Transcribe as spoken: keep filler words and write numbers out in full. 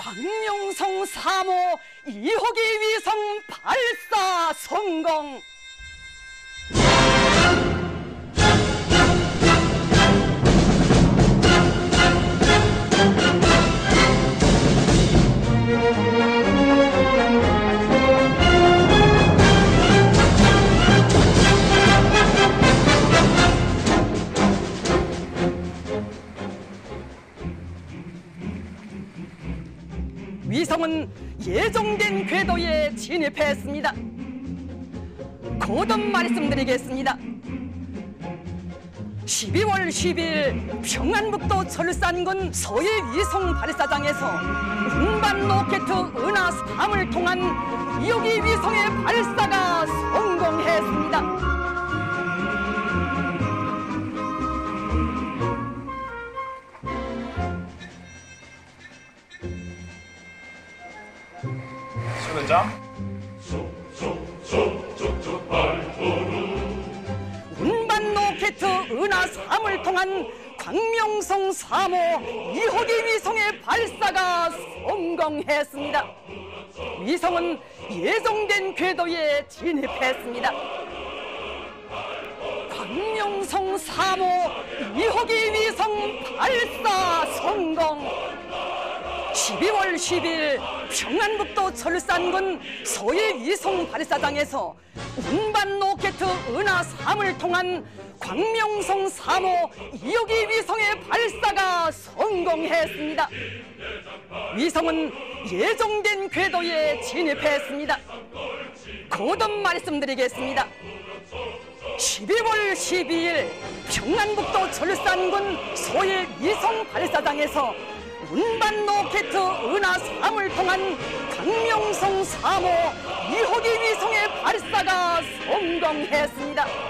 광명성 삼 호 이 호기 위성 발사 성공. 위성은 예정된 궤도에 진입했습니다. 거듭 말씀드리겠습니다. 십이월 십일 평안북도 철산군 서해 위성 발사장에서 운반 로켓 은하 삼을 통한 이 호기 위성의 발사가 성공했습니다. 수련장 운반 로켓 은하 삼을 통한 광명성 삼 호 이 호기 위성의 발사가 성공했습니다. 위성은 예정된 궤도에 진입했습니다. 광명성 삼 호 이 호기 위성 발사 성공. 십이월 십일 평안북도 철산군 서해 위성 발사장에서 운반 로켓 은하 삼을 통한 광명성 삼 호 이 호기 위성의 발사가 성공했습니다. 위성은 예정된 궤도에 진입했습니다. 거듭 말씀드리겠습니다. 십이월 십이일 평안북도 철산군 서해 위성 발사장에서 운반 로켓 은하 삼을 통한 광명성 삼 호 이 호기 위성의 발사가 성공했습니다.